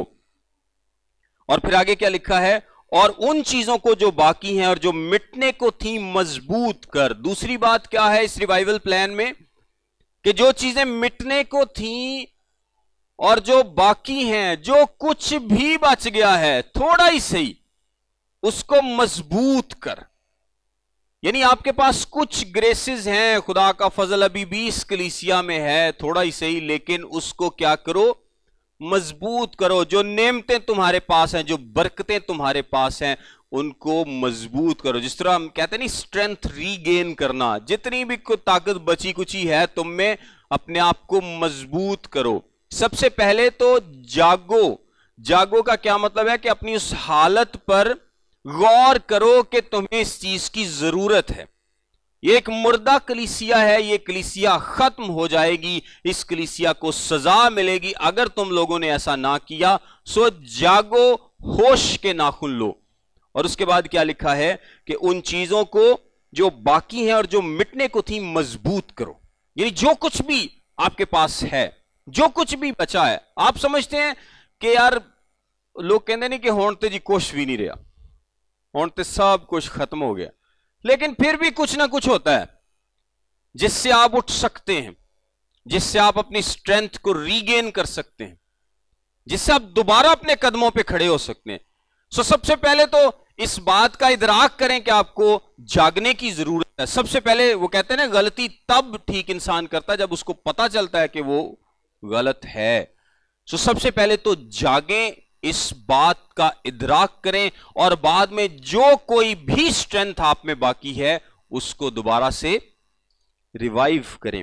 और फिर आगे क्या लिखा है? और उन चीजों को जो बाकी हैं और जो मिटने को थी मजबूत कर। दूसरी बात क्या है इस रिवाइवल प्लान में? कि जो चीजें मिटने को थी और जो बाकी हैं, जो कुछ भी बच गया है थोड़ा ही सही, उसको मजबूत कर। यानी आपके पास कुछ ग्रेसेस हैं, खुदा का फजल अभी भी इस कलीसिया में है, थोड़ा ही सही, लेकिन उसको क्या करो? मजबूत करो। जो नेमतें तुम्हारे पास हैं, जो बरकतें तुम्हारे पास हैं, उनको मजबूत करो। जिस तरह हम कहते हैं नहीं, स्ट्रेंथ रीगेन करना, जितनी भी ताकत बची कुची है तुम में, अपने आप को मजबूत करो। सबसे पहले तो जागो। जागो का क्या मतलब है? कि अपनी उस हालत पर गौर करो कि तुम्हें इस चीज की जरूरत है। ये एक मुर्दा कलीसिया है, ये कलीसिया खत्म हो जाएगी, इस कलीसिया को सजा मिलेगी अगर तुम लोगों ने ऐसा ना किया। सो जागो, होश के नाखुन लो। और उसके बाद क्या लिखा है? कि उन चीजों को जो बाकी है और जो मिटने को थी मजबूत करो। यानी जो कुछ भी आपके पास है, जो कुछ भी बचा है, आप समझते हैं कि यार लोग कहते नहीं कि होने तो जी कुछ भी नहीं रहा, होने तो सब कुछ खत्म हो गया, लेकिन फिर भी कुछ ना कुछ होता है जिससे आप उठ सकते हैं, जिससे आप अपनी स्ट्रेंथ को रीगेन कर सकते हैं, जिससे आप दोबारा अपने कदमों पे खड़े हो सकते हैं। सो सबसे पहले तो इस बात का इदराक करें कि आपको जागने की जरूरत है। सबसे पहले वो कहते हैं ना, गलती तब ठीक इंसान करता है जब उसको पता चलता है कि वो गलत है। सो सबसे पहले तो जागें, इस बात का इदराक करें, और बाद में जो कोई भी स्ट्रेंथ आप में बाकी है उसको दोबारा से रिवाइव करें।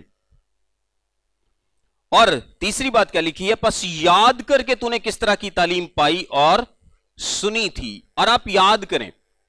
और तीसरी बात क्या लिखी है? बस याद करके तूने किस तरह की तालीम पाई और सुनी थी। और आप याद करें।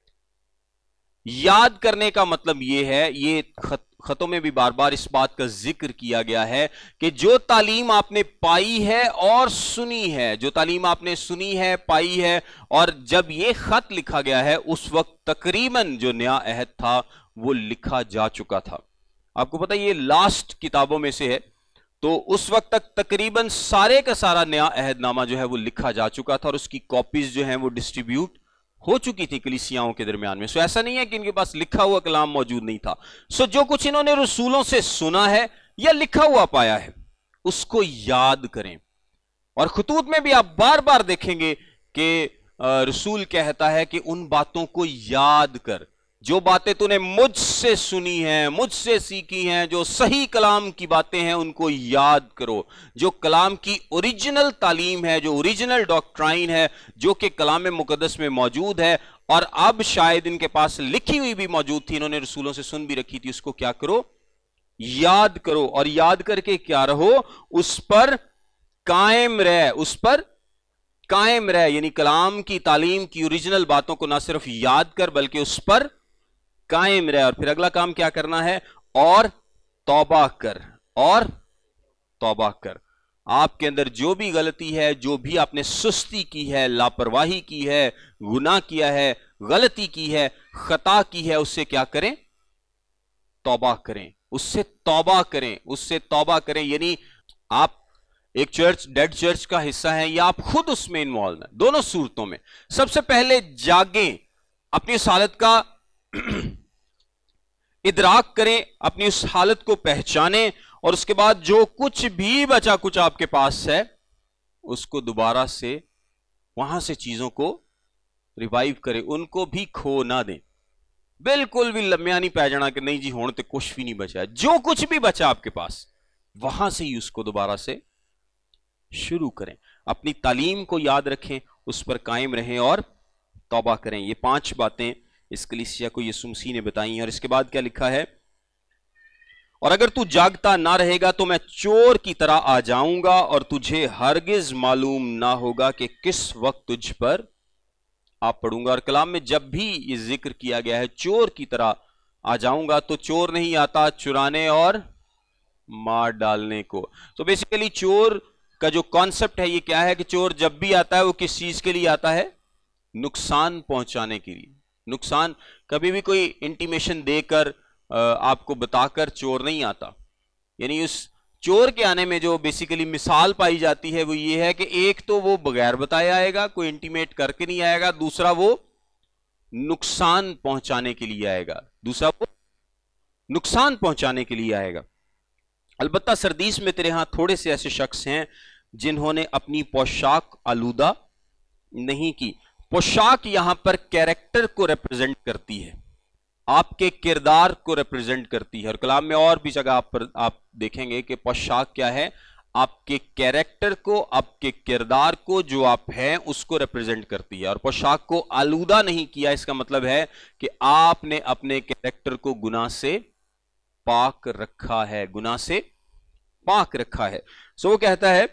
याद करने का मतलब यह है, ये खतों में भी बार बार इस बात का जिक्र किया गया है कि जो तालीम आपने पाई है और सुनी है, जो तालीम आपने सुनी है, पाई है, और जब ये खत लिखा गया है उस वक्त तकरीबन जो नया अहद था वो लिखा जा चुका था। आपको पता है ये लास्ट किताबों में से है, तो उस वक्त तक तकरीबन सारे का सारा नया अहदनामा जो है वो लिखा जा चुका था और उसकी कॉपीज जो हैं वो डिस्ट्रीब्यूट हो चुकी थी कलीसियाओं के दरमियान में। सो ऐसा नहीं है कि इनके पास लिखा हुआ कलाम मौजूद नहीं था। सो जो कुछ इन्होंने रसूलों से सुना है या लिखा हुआ पाया है उसको याद करें। और खुतूत में भी आप बार बार देखेंगे कि रसूल कहता है कि उन बातों को याद कर, जो बातें तूने मुझसे सुनी हैं, मुझसे सीखी हैं, जो सही कलाम की बातें हैं उनको याद करो। जो कलाम की ओरिजिनल तालीम है, जो ओरिजिनल डॉक्ट्राइन है, जो कि कलाम मुकद्दस में मौजूद है और अब शायद इनके पास लिखी हुई भी मौजूद थी, इन्होंने रसूलों से सुन भी रखी थी, उसको क्या करो, याद करो। और याद करके क्या रहो, उस पर कायम रह, उस पर कायम रह। यानी कलाम की तालीम की ओरिजिनल बातों को ना सिर्फ याद कर बल्कि उस पर कायम रह। और फिर अगला काम क्या करना है, और तौबा कर, और तौबा कर। आपके अंदर जो भी गलती है, जो भी आपने सुस्ती की है, लापरवाही की है, गुनाह किया है, गलती की है, खता की है, उससे क्या करें, तौबा करें, उससे तौबा करें, उससे तौबा करें। यानी आप एक चर्च, डेड चर्च का हिस्सा है या आप खुद उसमें इन्वॉल्व हैं, दोनों सूरतों में सबसे पहले जागें, अपनी उस हालत का इदराक करें, अपनी उस हालत को पहचानें और उसके बाद जो कुछ भी बचा कुछ आपके पास है उसको दोबारा से वहां से चीजों को रिवाइव करें, उनको भी खो ना दें। बिल्कुल भी लम्या नहीं पै जाना कि नहीं जी होने तो कुछ भी नहीं बचा। जो कुछ भी बचा आपके पास वहां से ही उसको दोबारा से शुरू करें। अपनी तालीम को याद रखें, उस पर कायम रहें और तौबा करें। ये 5 बातें इस कलीसिया को यीशु मसीह ने बताई हैं। और इसके बाद क्या लिखा है, और अगर तू जागता ना रहेगा तो मैं चोर की तरह आ जाऊंगा और तुझे हरगिज मालूम ना होगा कि किस वक्त तुझ पर आ पड़ूंगा। और कलाम में जब भी ये जिक्र किया गया है चोर की तरह आ जाऊंगा, तो चोर नहीं आता चुराने और मार डालने को। तो बेसिकली चोर का जो कॉन्सेप्ट है ये क्या है कि चोर जब भी आता है वो किस चीज के लिए आता है, नुकसान पहुंचाने के लिए। नुकसान कभी भी कोई इंटीमेशन देकर आपको बताकर चोर नहीं आता। यानी उस चोर के आने में जो बेसिकली मिसाल पाई जाती है वो ये है कि एक तो वो बगैर बताए आएगा, कोई इंटीमेट करके नहीं आएगा, दूसरा वो नुकसान पहुंचाने के लिए आएगा, दूसरा वो नुकसान पहुंचाने के लिए आएगा। अलबत्ता सरदीस में तेरे यहां थोड़े से ऐसे शख्स हैं जिन्होंने अपनी पोशाक आलूदा नहीं की। पोशाक यहां पर कैरेक्टर को रिप्रेजेंट करती है, आपके किरदार को रिप्रेजेंट करती है। और कलाम में और भी जगह आप देखेंगे कि पोशाक क्या है, आपके कैरेक्टर को, आपके किरदार को, जो आप हैं उसको रिप्रेजेंट करती है। और पोशाक को आलूदा नहीं किया, इसका मतलब है कि आपने अपने कैरेक्टर को गुनाह से पाक रखा है, गुनाह से पाक रखा है। सो वो कहता है,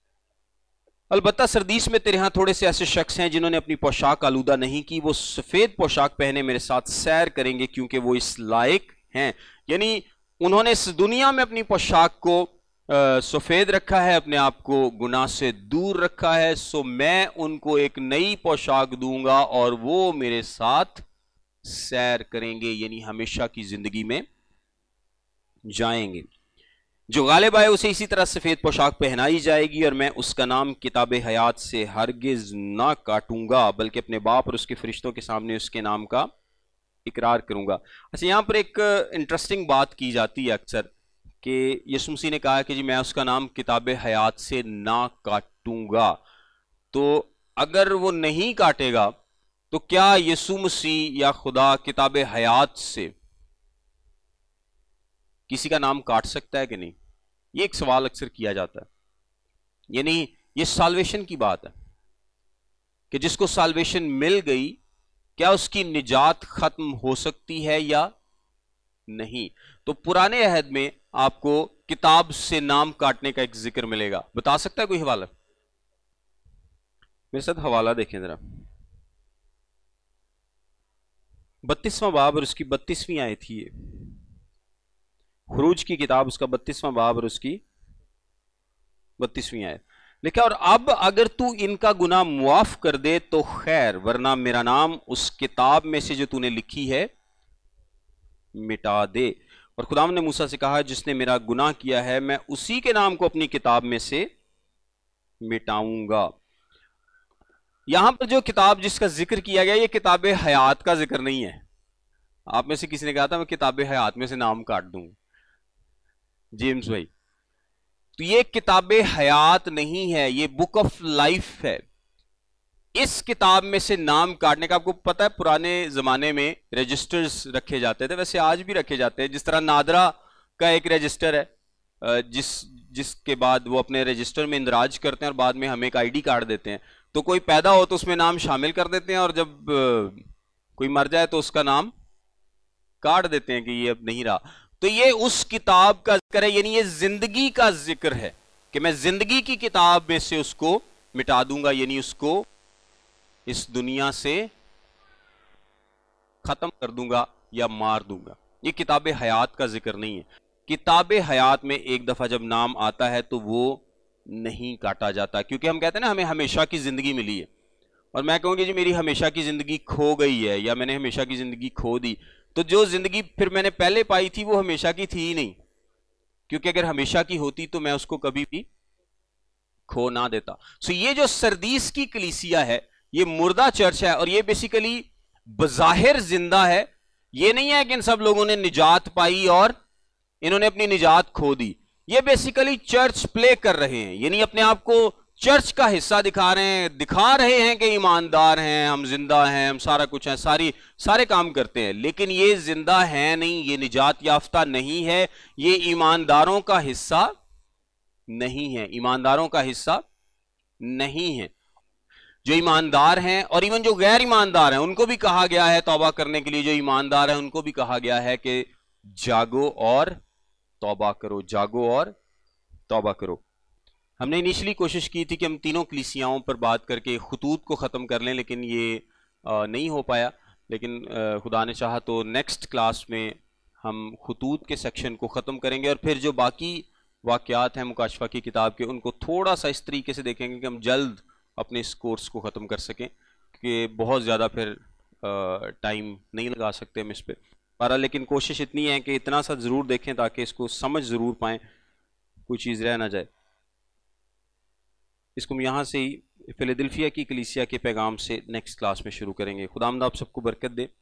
अलबत्ता सरदीस में तेरे यहां थोड़े से ऐसे शख्स हैं जिन्होंने अपनी पोशाक आलूदा नहीं की, वो सफेद पोशाक पहने मेरे साथ सैर करेंगे क्योंकि वो इस लायक हैं। यानी उन्होंने इस दुनिया में अपनी पोशाक को सफेद रखा है, अपने आप को गुनाह से दूर रखा है। सो मैं उनको एक नई पोशाक दूंगा और वो मेरे साथ सैर करेंगे, यानी हमेशा की जिंदगी में जाएंगे। जो गालिब आए उसे इसी तरह सफेद पोशाक पहनाई जाएगी और मैं उसका नाम किताब हयात से हरगिज ना काटूंगा बल्कि अपने बाप और उसके फरिश्तों के सामने उसके नाम का इकरार करूंगा। अच्छा, यहां पर एक इंटरेस्टिंग बात की जाती है अक्सर कि यीशु मसीह ने कहा कि जी मैं उसका नाम किताब हयात से ना काटूंगा। तो अगर वो नहीं काटेगा तो क्या यीशु मसीह या खुदा किताब हयात से किसी का नाम काट सकता है कि नहीं? ये एक सवाल अक्सर किया जाता है। यानी ये साल्वेशन की बात है कि जिसको साल्वेशन मिल गई क्या उसकी निजात खत्म हो सकती है या नहीं? तो पुराने अहद में आपको किताब से नाम काटने का एक जिक्र मिलेगा। बता सकता है कोई हवाला? मेरे साथ हवाला देखें जरा। 32वां बाब और उसकी 32वीं आयत थी ये, खुरूज की किताब उसका 32वां बाब और उसकी 32वीं आयत लिखा, और अब अगर तू इनका गुनाह मुआफ कर दे तो खैर, वरना मेरा नाम उस किताब में से जो तूने लिखी है मिटा दे। और खुदाम ने मूसा से कहा, जिसने मेरा गुनाह किया है मैं उसी के नाम को अपनी किताब में से मिटाऊंगा। यहां पर जो किताब जिसका जिक्र किया गया, ये किताब हयात का जिक्र नहीं है। आप में से किसी ने कहा था मैं किताब हयात में से नाम काट दूं, जेम्स भाई, तो ये किताब हयात नहीं है, ये बुक ऑफ लाइफ है। इस किताब में से नाम काटने का, आपको पता है पुराने जमाने में रजिस्टर्स रखे जाते थे, वैसे आज भी रखे जाते हैं। जिस तरह नादरा का एक रजिस्टर है, जिसके बाद वो अपने रजिस्टर में इंदराज करते हैं और बाद में हमें एक आईडी कार्ड देते हैं। तो कोई पैदा हो तो उसमें नाम शामिल कर देते हैं, और जब कोई मर जाए तो उसका नाम काट देते हैं कि ये अब नहीं रहा। तो ये उस किताब का जिक्र है, यानी ये जिंदगी का जिक्र है कि मैं जिंदगी की किताब में से उसको मिटा दूंगा, यानी उसको इस दुनिया से खत्म कर दूंगा या मार दूंगा। ये किताब हयात का जिक्र नहीं है। किताब हयात में एक दफा जब नाम आता है तो वो नहीं काटा जाता, क्योंकि हम कहते हैं ना हमें हमेशा की जिंदगी मिली है, और मैं कहूंगी जी मेरी हमेशा की जिंदगी खो गई है या मैंने हमेशा की जिंदगी खो दी, तो जो जिंदगी फिर मैंने पहले पाई थी वो हमेशा की थी ही नहीं, क्योंकि अगर हमेशा की होती तो मैं उसको कभी भी खो ना देता। सो ये जो सरदीस की कलीसिया है ये मुर्दा चर्च है, और ये बेसिकली बज़ाहिर जिंदा है। ये नहीं है कि इन सब लोगों ने निजात पाई और इन्होंने अपनी निजात खो दी। ये बेसिकली चर्च प्ले कर रहे हैं, यानी अपने आप को चर्च का हिस्सा दिखा रहे हैं कि ईमानदार हैं, हम जिंदा हैं, हम सारा कुछ हैं, सारे काम करते हैं, लेकिन ये जिंदा है नहीं, ये निजात याफ्ता नहीं है, ये ईमानदारों का हिस्सा नहीं है, ईमानदारों का हिस्सा नहीं है। जो ईमानदार हैं और इवन जो गैर ईमानदार हैं उनको भी कहा गया है तौबा करने के लिए, जो ईमानदार हैं उनको भी कहा गया है कि जागो और तौबा करो, जागो और तौबा करो। हमने इनिशियली कोशिश की थी कि हम तीनों कलीसियाओं पर बात करके खुतूत को ख़त्म कर लें, लेकिन ये नहीं हो पाया। लेकिन खुदा ने चाहा तो नेक्स्ट क्लास में हम खुतूत के सेक्शन को ख़त्म करेंगे, और फिर जो बाकी वाक़यात हैं मुकाशफा की किताब के उनको थोड़ा सा इस तरीके से देखेंगे कि हम जल्द अपने इस कोर्स को ख़त्म कर सकें, कि बहुत ज़्यादा फिर टाइम नहीं लगा सकते हम इस पर पर। लेकिन कोशिश इतनी है कि इतना सा ज़रूर देखें ताकि इसको समझ ज़रूर पाएँ, कोई चीज़ रह ना जाए। इसको हम यहाँ से ही फिलाडेल्फिया की कलीसिया के पैगाम से नेक्स्ट क्लास में शुरू करेंगे। खुदावंद आप सबको बरकत दे।